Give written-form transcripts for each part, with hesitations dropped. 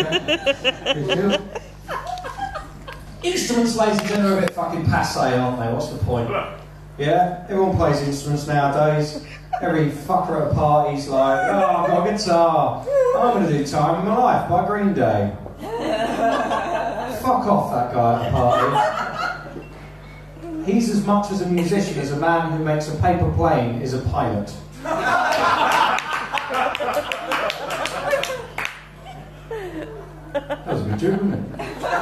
Instruments, ladies and gentlemen, are a bit fucking passé, aren't they? What's the point? Yeah? Everyone plays instruments nowadays. Every fucker at a party's like, oh, I've got a guitar. I'm going to do Time of My Life by Green Day. Fuck off, that guy at the party. He's as much as a musician as a man who makes a paper plane is a pilot. That was a good joke, wasn't it?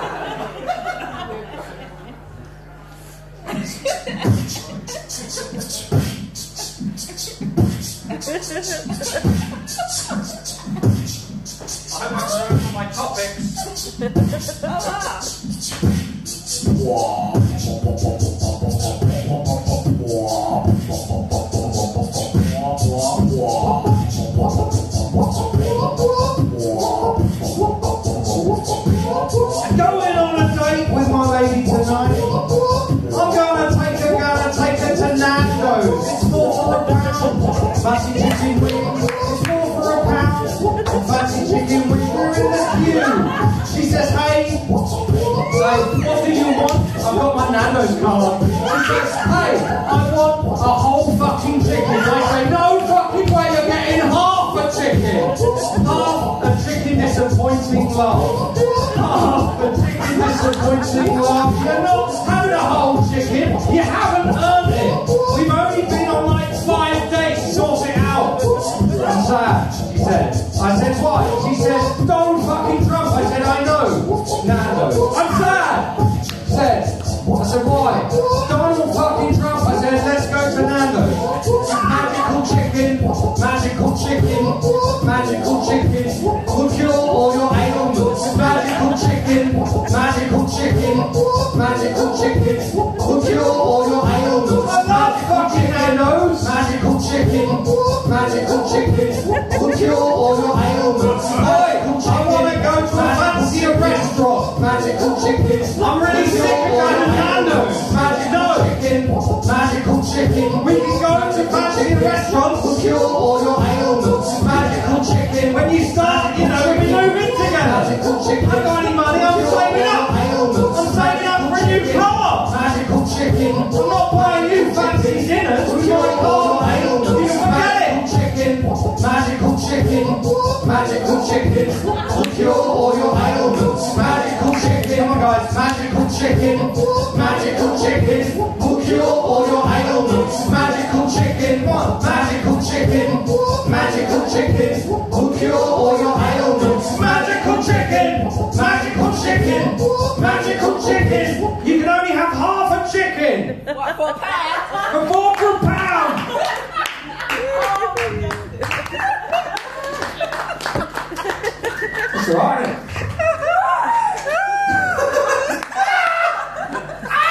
I'm going for my topics. I'm going on a date with my lady tonight. I'm gonna take her to Nando's. It's £4 for a pound. Fancy chicken wings. It's £4 for a pound. Fancy chicken wings. We're in the queue. She says, hey. Say, what do you want? I've got my Nando's card. She says, hey, I want a whole fucking chicken. I say, no fucking way, you're getting half a chicken. Half a chicken disappointing laugh. Half a chicken disappointing laugh. You're not having a whole chicken. You haven't earned it. We've only been on like 5 days. Sort it out. I'm sad, she said. I said, why? She says, Donald fucking Trump. I said, I know. Nando. I'm sad. She said. I said, why? Donald fucking Trump. I said, let's go to Nando's. Magical chicken. Magical chicken. Magical chicken. Will cure all your ailments. Magical chicken. Magical chicken. Magical chicken. Will cure all your ailments. I love fucking Nando's. Magical chicken. Magical chicken. Will cure all your ailments. Hey, I want to go to a fancy restaurant. Magical chicken. I'm really sick of going to Nando's. Magical chicken. Magical chicken. We can go to fancy restaurants. Will cure all your ailments. Magical chicken. When you start, you know, we move in together. Magical chicken. I haven't got any money. I'm saving up. I'm saving up for a new car. Magical chicken. I'm not buying you fancy dinners. We might car. You can forget it. Magical chicken. Magical chicken. Will cure all your ailments. Magical chicken. Come on, guys. Magical chicken. Magical chicken. Will cure all your ailments. Magical chicken. Magical chicken. Magical chicken. Will cure all your ailments. Magical chicken. Magical chicken. Magical chicken. You can only have half a chicken. What, for a pound?